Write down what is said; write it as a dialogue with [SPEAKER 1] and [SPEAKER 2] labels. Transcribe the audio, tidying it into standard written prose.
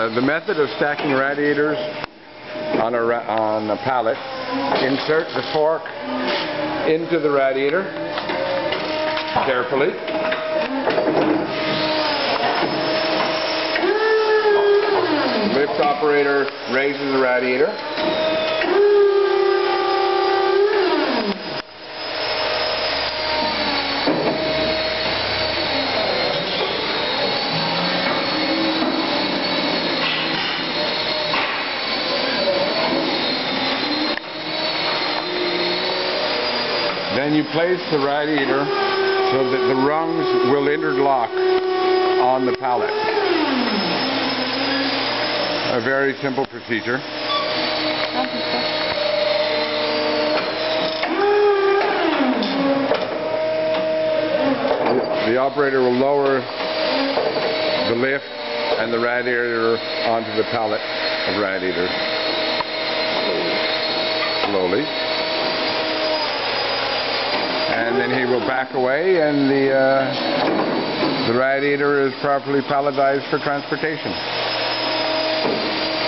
[SPEAKER 1] The method of stacking radiators on a pallet: insert the fork into the radiator carefully. Lift operator raises the radiator. Then you place the radiator so that the rungs will interlock on the pallet. A very simple procedure. The operator will lower the lift and the radiator onto the pallet of radiators. Slowly. And then he will back away, and the radiator is properly palletized for transportation.